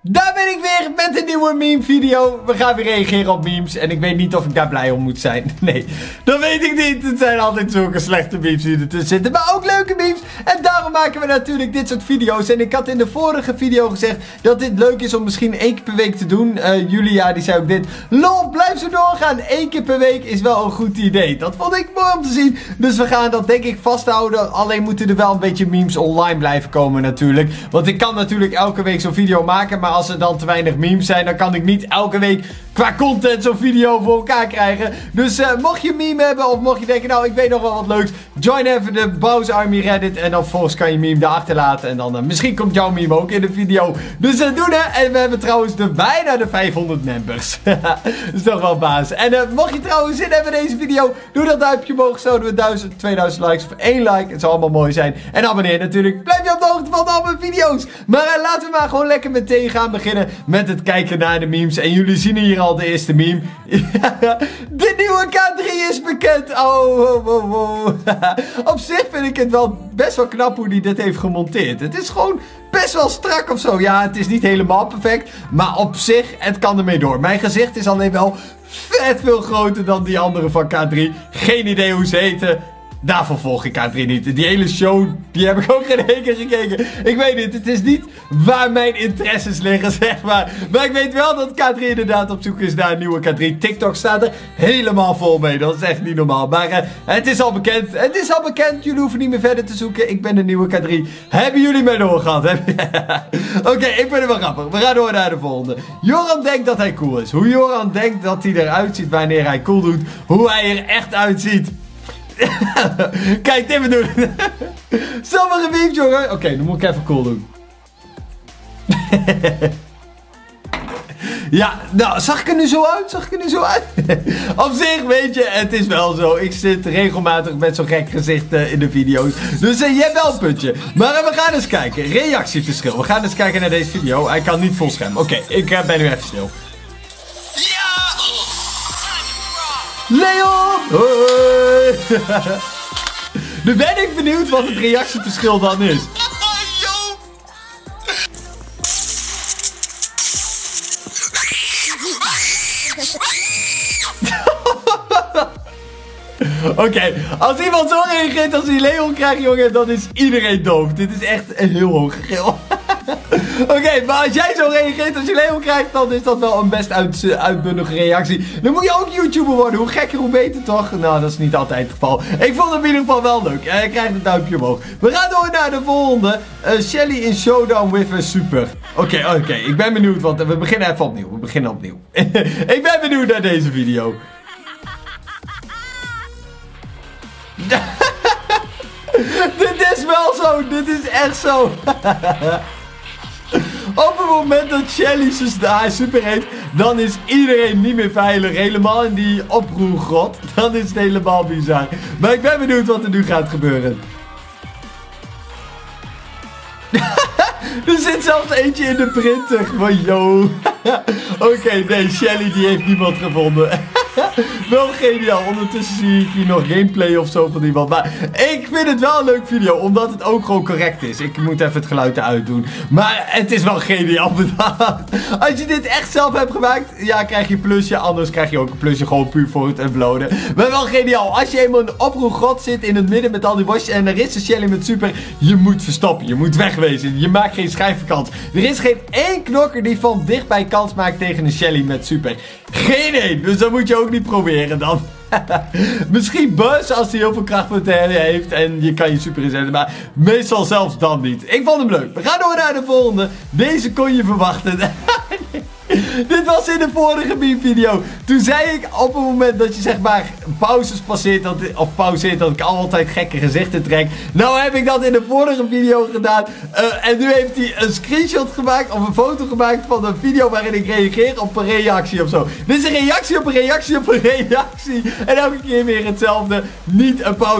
Daar ben ik weer met een nieuwe meme video. We gaan weer reageren op memes. En ik weet niet of ik daar blij om moet zijn. Nee, dat weet ik niet. Het zijn altijd zulke slechte memes die ertussen zitten. Maar ook leuke memes. En daarom maken we natuurlijk dit soort video's. En ik had in de vorige video gezegd dat dit leuk is om misschien 1 keer per week te doen. Julia die zei ook dit. Lol, blijf zo doorgaan. 1 keer per week is wel een goed idee. Dat vond ik mooi om te zien. Dus we gaan dat denk ik vasthouden. Alleen moeten er wel een beetje memes online blijven komen natuurlijk. Want ik kan natuurlijk elke week zo'n video maken. Maar als er dan te weinig memes zijn, dan kan ik niet elke week qua content zo'n video voor elkaar krijgen. Dus mocht je een meme hebben of mocht je denken, nou ik weet nog wel wat leuks, join even de Bowser Army Reddit en dan vervolgens kan je meme daar achterlaten. En dan misschien komt jouw meme ook in de video. Dus doen hè. En we hebben trouwens bijna de 500 members. Dat is toch wel baas. En mocht je trouwens zin hebben in deze video, doe dat duimpje omhoog. Zouden we 1000, 2000 likes of 1 like. Het zou allemaal mooi zijn. En abonneer natuurlijk. Blijf je op de hoogte van al mijn video's. Maar laten we maar gewoon lekker meteen gaan beginnen met het kijken naar de memes. En jullie zien hier al de eerste meme. De nieuwe K3 is bekend. Oh. Op zich vind ik het wel best wel knap hoe hij dit heeft gemonteerd. Het is gewoon best wel strak of zo. Ja, het is niet helemaal perfect. Maar op zich, het kan ermee door. Mijn gezicht is alleen wel vet veel groter dan die andere van K3. Geen idee hoe ze heten. Daarvoor volg ik K3 niet. Die hele show, die heb ik ook geen één keer gekeken. Ik weet niet, het is niet waar mijn interesses liggen, zeg maar. Maar ik weet wel dat K3 inderdaad op zoek is naar een nieuwe K3. TikTok staat er helemaal vol mee. Dat is echt niet normaal. Maar het is al bekend. Het is al bekend. Jullie hoeven niet meer verder te zoeken. Ik ben de nieuwe K3. Hebben jullie mij doorgehad? Oké, ik vind het wel grappig. We gaan door naar de volgende. Joran denkt dat hij cool is. Hoe Joran denkt dat hij eruit ziet wanneer hij cool doet. Hoe hij er echt uitziet. Kijk, dit bedoel ik. Sommige memes, jongen. Oké, dan moet ik even cool doen. Ja, nou, zag ik er nu zo uit? Op zich, weet je, het is wel zo. Ik zit regelmatig met zo'n gek gezicht in de video's. Dus je hebt wel een puntje. Maar we gaan eens kijken. Reactieverschil. We gaan eens kijken naar deze video. Hij kan niet vol scherm. Oké, ik ben nu even stil. Leon! Hoi! Nu ben ik benieuwd wat het reactieverschil dan is. Oké, als iemand zo reageert als hij Leon krijgt, jongen, dan is iedereen doof. Dit is echt een heel hoog gegil. Oké, maar als jij zo reageert als je Leon krijgt, dan is dat wel een best uitbundige reactie. Dan moet je ook YouTuber worden. Hoe gekker, hoe beter toch? Nou, dat is niet altijd het geval. Ik vond het in ieder geval wel leuk. Hij krijgt een duimpje omhoog. We gaan door naar de volgende. Shelly in Showdown with a Super. Oké. Ik ben benieuwd, want we beginnen even opnieuw. Ik ben benieuwd naar deze video. Dit is wel zo. Dit is echt zo. Op het moment dat Shelly haar super heeft, dan is iedereen niet meer veilig. Helemaal in die oproergrot. Dan is het helemaal bizar. Maar ik ben benieuwd wat er nu gaat gebeuren. Er zit zelfs eentje in de printer. Van yo. Oké, nee, Shelly die heeft niemand gevonden. Wel geniaal. Ondertussen zie ik hier nog gameplay of zo van iemand. Maar ik vind het wel een leuk video. Omdat het ook gewoon correct is. Ik moet even het geluid eruit doen. Maar het is wel geniaal bedacht. Als je dit echt zelf hebt gemaakt, ja, krijg je een plusje. Anders krijg je ook een plusje gewoon puur voor het uploaden. Maar wel geniaal. Als je eenmaal in een oproergrot zit in het midden met al die wasjes. En er is een Shelly met super. Je moet verstoppen. Je moet wegwezen. Je maakt geen schijfkans. Er is geen één knokker die van dichtbij kans maakt tegen een Shelly met super. Geen één. Dus dan moet je ook niet proberen dan. Misschien Buzz als hij heel veel krachtpunten heeft en je kan je super inzetten, maar meestal zelfs dan niet. Ik vond hem leuk. We gaan door naar de volgende. Deze kon je verwachten. Dit was in de vorige meme video. Toen zei ik op het moment dat je zeg maar pauzes passeert of pauzeert dat ik altijd gekke gezichten trek. Nou heb ik dat in de vorige video gedaan. En nu heeft hij een screenshot gemaakt of een foto gemaakt van een video waarin ik reageer op een reactie of zo. Dit is een reactie op een reactie op een reactie. En elke keer weer hetzelfde. Niet een pauze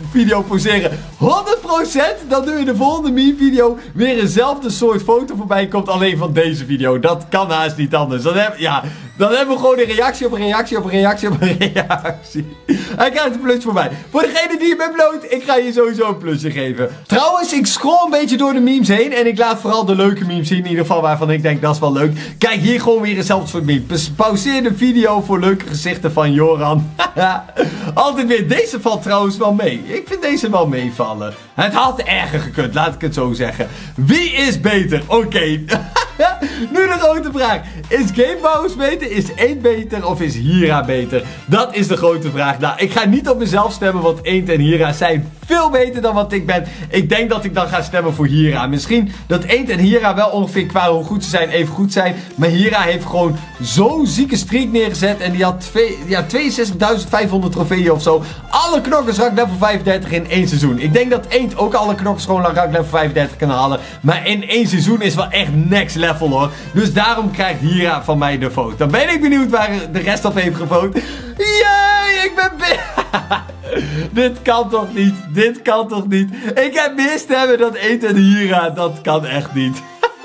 video poseren 100% dat nu in de volgende meme video weer eenzelfde soort foto voorbij komt, alleen van deze video. Dat kan haast niet anders. Dan hebben we gewoon een reactie op een reactie op een reactie op een reactie. Hij krijgt een plusje voor mij. Voor degene die hem uploadt, ik ga je sowieso een plusje geven. Trouwens, ik scroll een beetje door de memes heen en ik laat vooral de leuke memes zien. In ieder geval waarvan ik denk dat is wel leuk. Kijk, hier gewoon weer eenzelfde soort meme. Pauzeer de video voor leuke gezichten van Joran. Altijd weer. Deze valt trouwens wel mee. Ik vind deze wel meevallen. Het had erger gekund, laat ik het zo zeggen. Wie is beter? Oké. Nu de grote vraag. Is Gamebouwers beter? Is Eend beter? Of is Hira beter? Dat is de grote vraag. Nou, ik ga niet op mezelf stemmen, want Eend en Hira zijn veel beter dan wat ik ben. Ik denk dat ik dan ga stemmen voor Hira. Misschien dat Eend en Hira wel ongeveer qua hoe goed ze zijn even goed zijn. Maar Hira heeft gewoon zo'n zieke streak neergezet. En die had 62.500 trofeeën of zo. Alle knokkers rank level 35 in 1 seizoen. Ik denk dat Eend ook alle knokkers gewoon rank level 35 kan halen. Maar in 1 seizoen is wel echt next level hoor. Dus daarom krijgt Hira van mij de vote. Dan ben ik benieuwd waar de rest op heeft gevoten. Jee, ik ben Dit kan toch niet? Dit kan toch niet? Ik heb meer stemmen dan Eend en Hira. Dat kan echt niet.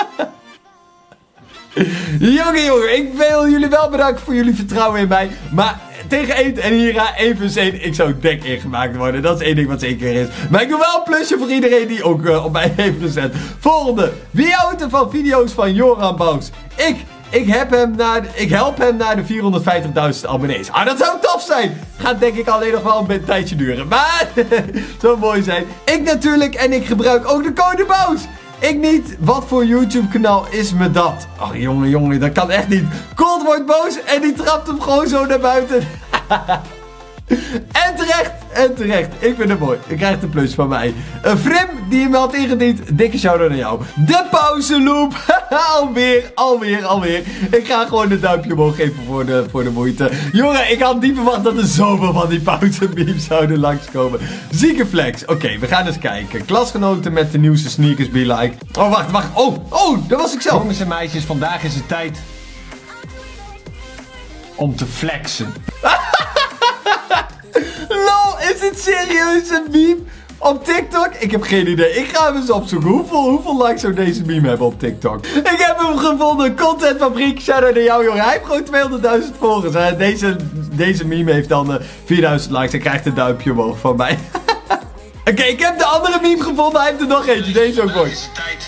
Jongen, ik wil jullie wel bedanken voor jullie vertrouwen in mij. Maar tegen Eend en Hira 1 plus 1, ik zou dik ingemaakt worden. Dat is één ding wat zeker is. Maar ik doe wel een plusje voor iedereen die ook op mij heeft gezet. Volgende. Wie houdt er van video's van Joran Bouws? Ik help hem naar de 450.000 abonnees. Ah, dat zou tof zijn. Gaat denk ik alleen nog wel een tijdje duren. Maar, zou mooi zijn. Ik natuurlijk en ik gebruik ook de code BOUWS. Ik niet. Wat voor YouTube kanaal is me dat? Ach jongen, dat kan echt niet. Colt wordt boos en die trapt hem gewoon zo naar buiten. En terecht. Ik vind het mooi. Ik krijg een plus van mij. Een Frim die hem had ingediend. Dikke shout-out naar jou. De pauzeloop. alweer. Ik ga gewoon een duimpje omhoog geven voor de moeite. Jongen, ik had niet verwacht dat er zoveel van die pauzememes zouden langskomen. Zieke flex. Oké, we gaan eens kijken. Klasgenoten met de nieuwste sneakers be like. Oh, wacht. Oh, dat was ik zelf. Jongens en meisjes, vandaag is het tijd om te flexen. Lol, is dit serieus een meme op TikTok? Ik heb geen idee. Ik ga hem eens opzoeken. Hoeveel likes zou deze meme hebben op TikTok? Ik heb hem gevonden. Contentfabriek. Shout-out naar jou, jongen. Hij heeft gewoon 200.000 volgers. Deze meme heeft dan 4.000 likes. Hij krijgt een duimpje omhoog van mij. Oké, ik heb de andere meme gevonden. Hij heeft er nog eentje. Deze ook mooi. Het is tijd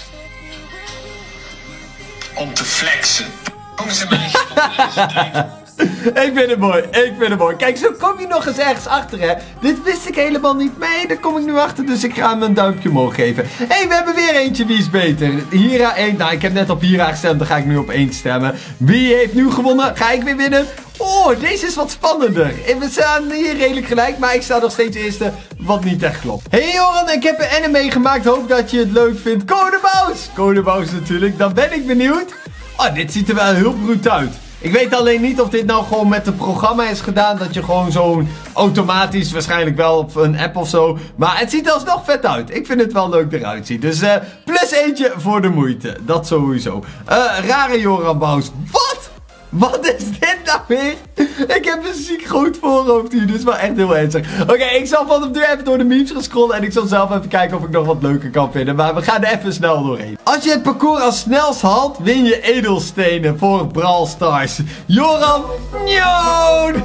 om te flexen. Jongens en meisjes, vandaag is het tijd. Ik vind het mooi. Kijk, zo kom je nog eens ergens achter, hè. Dit wist ik helemaal niet. Nee, daar kom ik nu achter, dus ik ga hem een duimpje omhoog geven. Hé, we hebben weer eentje. Wie is beter? Hira 1. Nou, ik heb net op Hira gestemd, dan ga ik nu op 1 stemmen. Wie heeft nu gewonnen? Ga ik weer winnen? Oh, deze is wat spannender. We staan hier redelijk gelijk, maar ik sta nog steeds eerste, wat niet echt klopt. Hey Joran, ik heb een anime gemaakt. Hoop dat je het leuk vindt. Code BOUWS! Code BOUWS natuurlijk. Dan ben ik benieuwd. Oh, dit ziet er wel heel bruut uit. Ik weet alleen niet of dit nou gewoon met het programma is gedaan. Dat je gewoon zo'n automatisch, waarschijnlijk wel op een app of zo. Maar het ziet er alsnog vet uit. Ik vind het wel leuk eruit zien. Dus plus eentje voor de moeite. Dat sowieso. Rare Joran Bouws. Wat? Wat is dit nou weer? Ik heb een ziek groot voorhoofd hier. Dit is wel echt heel ernstig. Oké, ik zal vanaf nu even door de memes gaan scrollen. En ik zal zelf even kijken of ik nog wat leuker kan vinden. Maar we gaan er even snel doorheen. Als je het parcours als snelst haalt, win je edelstenen voor Brawl Stars. Joran, Njoon!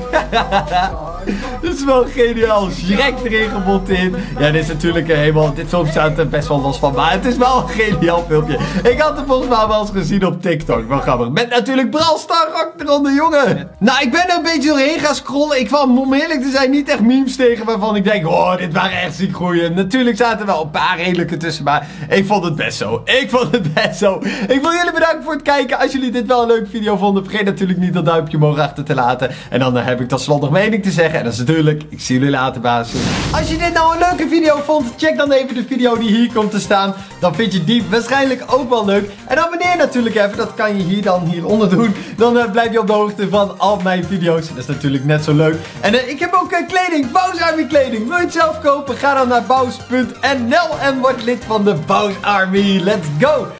Dit is wel geniaal. Shrek erin gemonteerd. Ja, dit is natuurlijk helemaal... Dit filmpje staat er best wel los van. Maar het is wel een geniaal filmpje. Ik had het volgens mij wel eens gezien op TikTok. Wel grappig. Met natuurlijk Brawl Stars eronder, jongen. Nou, ik ben er een beetje doorheen gaan scrollen. Ik kwam, om eerlijk te zijn, niet echt memes tegen waarvan ik denk, oh, dit waren echt ziek goeie. Natuurlijk zaten er wel een paar redelijke tussen, maar ik vond het best zo. Ik wil jullie bedanken voor het kijken. Als jullie dit wel een leuke video vonden, vergeet natuurlijk niet dat duimpje omhoog achter te laten. En dan heb ik tot slot nog mening te zeggen. En dat is natuurlijk, ik zie jullie later, baas. Als je dit nou een leuke video vond, check dan even de video die hier komt te staan. Dan vind je die waarschijnlijk ook wel leuk. En abonneer natuurlijk even, dat kan je hieronder doen. Dan blijf je op de hoogte van al mijn video's. Dat is natuurlijk net zo leuk. En ik heb ook kleding, BOUWS Army kleding. Wil je het zelf kopen? Ga dan naar bouws.nl en word lid van de BOUWS Army. Let's go!